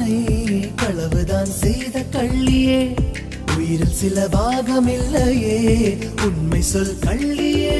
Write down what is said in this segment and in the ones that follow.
நீ களவுதான் செய்த கள்ளியே, உயிரில் சில பாகமில்லையே, உண்மை சொல் கள்ளியே.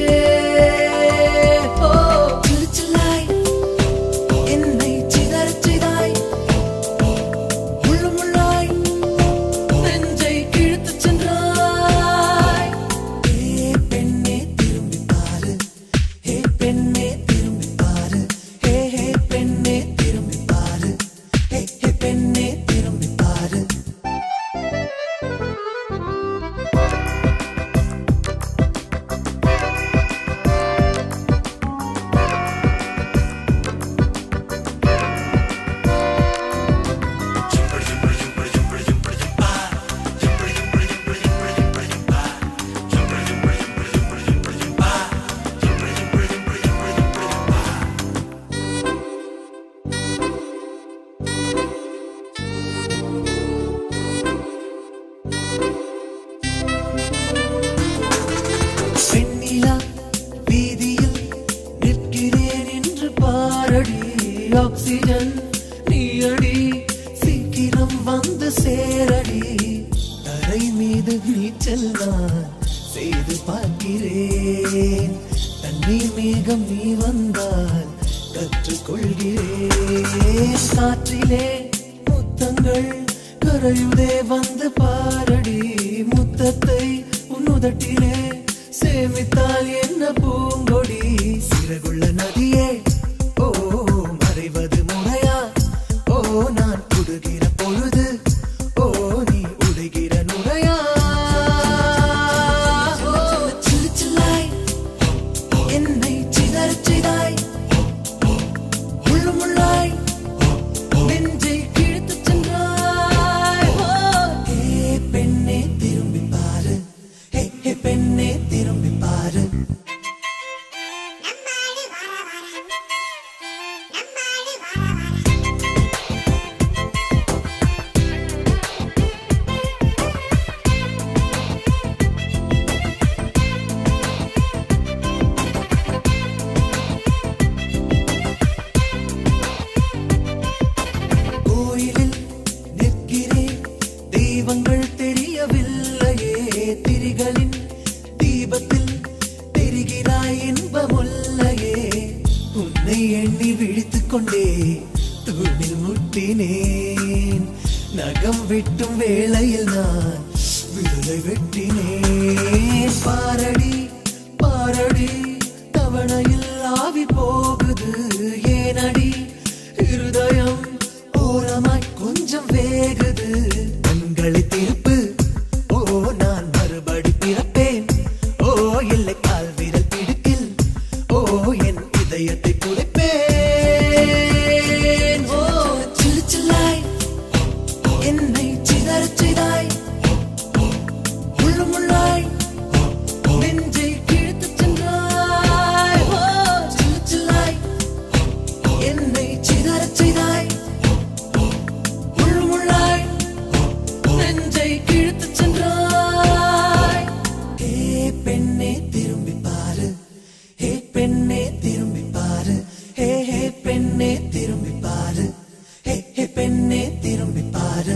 திருச்சில்லாய் என்னை சிதறச் செய்தாய், முள்ளுமுள்ளாய் நெஞ்சை கிழித்துச் சென்றாய். ஏ பெண்ணே திரும்பி பாரு, ஏ பெண்ணே திரும்பி பாரு, ஏ பெண்ணே திரும்பி பாரு, ஏ பெண்ணே திரும்பி பாரு. பெண்ணிலா வீதியில் நிற்கிறேன் என்று பாரடி, ஆக்சிஜன் நீயடி, சீக்கிரம் வந்து சேரடி. தரை மீது நீச்சல் நான் செய்து பார்க்கிறேன், தண்ணீர் மேகம் நீ வந்தால் கற்றுக்கொள்கிறேன். காற்றிலே முத்தங்கள் கரையுதே வந்து பாரடி, முத்தத்தை உன்னுதட்டிலே சேமித்தால் என்ன பூங்கொடி. சிறகுள்ள நதியே ஓ மறைவது முறையா, ஓ நான் குடுகிற பொழுது ஓ நீ உடைகிற நுரையா. சிரிச்சில்லாய் என்னை சிதறச் செய்தாய், முள்ளுமுள்ளாய் நெஞ்சை கிழித்துச் சென்றாய். ஏ பெண்ணே திரும்பி பாரு, ஏ பெண்ணே திரும்பி பாரு. கோயிலில் நிற்கிறேன், தெய்வங்கள் தெரியவில்லையே, திரிகளின் தீபத்தில் தெரிகிறாய் இன்பமுல்லையே. உன்னை எண்ணி விழித்துக் கொண்டே தூணில் முட்டினேன், நகம் வெட்டும் வேளையில் நான் விரலை வெட்டினேன். பாரடி பாரடி தவணையில் ஆவி போகுது, ஏனடி இருதயம் ஓரமாய் கொஞ்சம் வேகுது. கண்களை திருப்பு ஓ நான் மறுபடி பிறப்பேன், ஓ இல்லை கால் விரல் பிடிக்கில் ஓ என் இதயத்தை புதைப்பேன். ஓ சிரிச்சில்லாய் என்னை சிதறச் செய்தாய், முள்ளுமுள்ளாய் நெஞ்சை கிழித்துச் சென்றாய். ஓ சிரிச்சில்லாய் என்னை சிதறச் செய்தாய், முள்ளுமுள்ளாய் நெஞ்சை கிழித்துச் சென்றாய். ஏ பெண்ணே திரும்பி பாரு, ஏ பெண்ணே திரும்பி பாரு, ஏ பெண்ணே திரும்பி பாரு, ஏ பெண்ணே திரும்பி பாரு.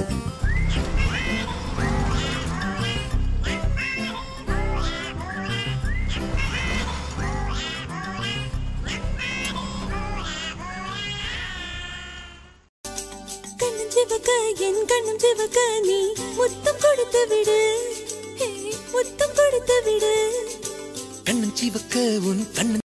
கண்ணம் சிவக்க என் கண்ணம் சிவக்க நீ முத்தம் கொடுத்து விடு, முத்தம் கொடுத்து விடு. கண்ணன் சிவக்க உன் கண்ணன்